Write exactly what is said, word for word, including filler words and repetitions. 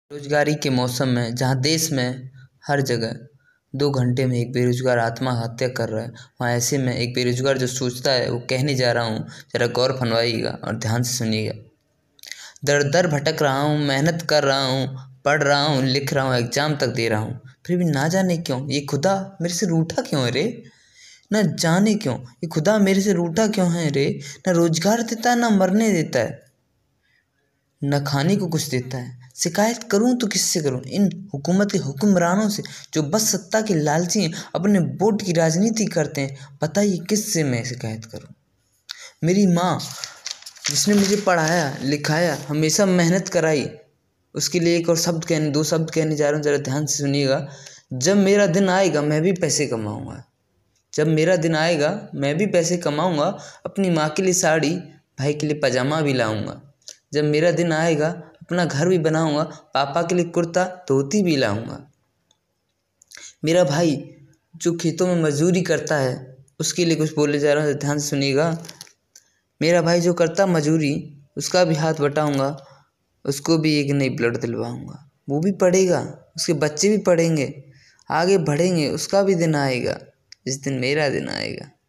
बेरोजगारी के मौसम में जहाँ देश में हर जगह दो घंटे में एक बेरोजगार आत्महत्या कर रहा है, वहाँ ऐसे में एक बेरोजगार जो सोचता है वो कहने जा रहा हूँ, ज़रा गौर फरमाइएगा और ध्यान से सुनिएगा। दर दर भटक रहा हूँ, मेहनत कर रहा हूँ, पढ़ रहा हूँ, लिख रहा हूँ, एग्ज़ाम तक दे रहा हूँ, फिर भी ना जाने क्यों ये खुदा मेरे से रूठा क्यों है रे। न जाने क्यों ये खुदा मेरे से रूठा क्यों है रे। न रोजगार देता है, न मरने देता है, न खाने को कुछ देता है। शिकायत करूं तो किससे करूं? इन हुकूमत के हुक्मरानों से जो बस सत्ता के लालची हैं, अपने वोट की राजनीति करते हैं। बताइए किससे मैं शिकायत करूं? मेरी माँ जिसने मुझे पढ़ाया लिखाया, हमेशा मेहनत कराई, उसके लिए एक और शब्द कहने दो शब्द कहने जा रहा हूँ, ज़रा ध्यान से सुनिएगा। जब मेरा दिन आएगा मैं भी पैसे कमाऊँगा। जब मेरा दिन आएगा मैं भी पैसे कमाऊँगा, अपनी माँ के लिए साड़ी, भाई के लिए पजामा भी लाऊँगा। जब मेरा दिन आएगा अपना घर भी बनाऊँगा, पापा के लिए कुर्ता धोती भी लाऊँगा। मेरा भाई जो खेतों में मजदूरी करता है उसके लिए कुछ बोलने जा रहा हूँ, ध्यान से सुनिएगा। मेरा भाई जो करता मजदूरी उसका भी हाथ बटाऊँगा, उसको भी एक नई ब्लड दिलवाऊँगा। वो भी पढ़ेगा, उसके बच्चे भी पढ़ेंगे, आगे बढ़ेंगे, उसका भी दिन आएगा जिस दिन मेरा दिन आएगा।